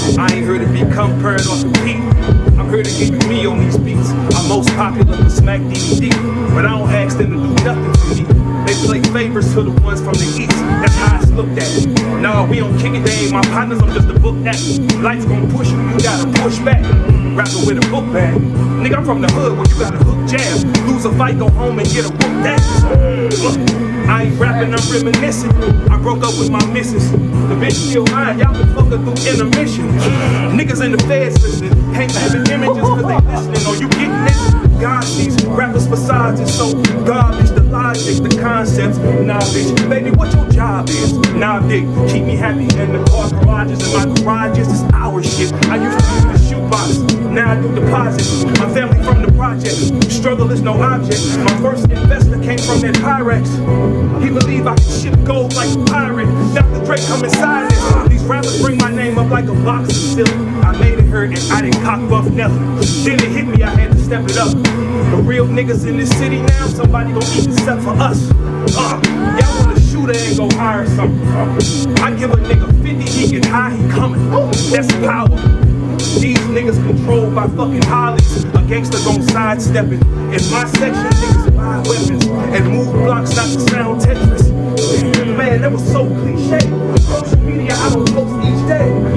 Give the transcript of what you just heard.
I ain't here to become purred or compete. I'm here to give you me on these beats. I'm most popular for Smack DVD, but I don't ask them to do nothing for me. They play favors to the ones from the east. That's how it's looked at. Nah, we don't kick it, they ain't my partners, I'm just a book act. Life's gonna push you, you gotta push back. Rapping with a book bag. Nigga, I'm from the hood where you got a hook jab. Lose a fight, go home and get a book dance. Look, I ain't rapping, I'm reminiscing. I broke up with my missus. The bitch still mine, y'all can fuck her through intermission. Niggas in the feds listening, can't living images cause they listening. Or you getting this? God sees rappers' facades is so garbage. The logic, the concepts, nah bitch. Baby, what your job is? Nah dick, keep me happy in the car garages and my garages. It's our shit. I used to use the shoebox, now I do deposits. My family from the projects, struggle is no object. My first investor came from that Pyrex. He believed I could ship gold like a pirate. Dr. Dre come inside this. These rappers bring my name up like a box of silk. I made it hurt and I didn't cock buff never. Then it hit me, I had to step it up. The real niggas in this city now, somebody gon' eat except for us. Y'all want a shooter and go hire something. I give a nigga 50, he get high, he coming. That's power. These niggas controlled by fucking Hollies. A gangster gon' sidestepping. In my section, niggas buy weapons and move blocks not to sound Tetris. Man, that was so cliche. Social media, I don't post each day.